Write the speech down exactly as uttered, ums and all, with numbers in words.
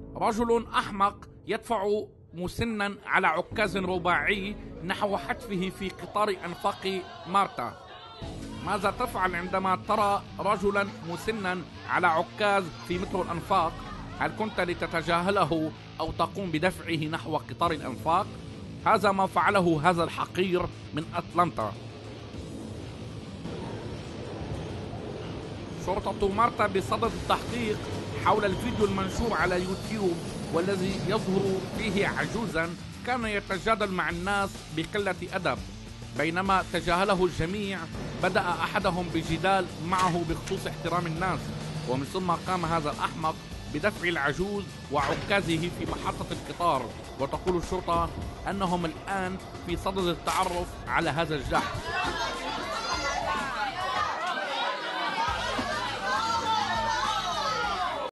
رجل أحمق يدفع مسنا على عكاز رباعي نحو حتفه في قطار أنفاق مارتا. ماذا تفعل عندما ترى رجلا مسنا على عكاز في مترو الأنفاق؟ هل كنت لتتجاهله أو تقوم بدفعه نحو قطار الأنفاق؟ هذا ما فعله هذا الحقير من أتلانتا. شرطة مارتا بصدد التحقيق حول الفيديو المنشور على يوتيوب والذي يظهر فيه عجوزا كان يتجادل مع الناس بقلة أدب. بينما تجاهله الجميع بدأ أحدهم بجدال معه بخصوص احترام الناس، ومن ثم قام هذا الأحمق بدفع العجوز وعكازه في محطة القطار. وتقول الشرطة أنهم الآن في صدد التعرف على هذا الجحش.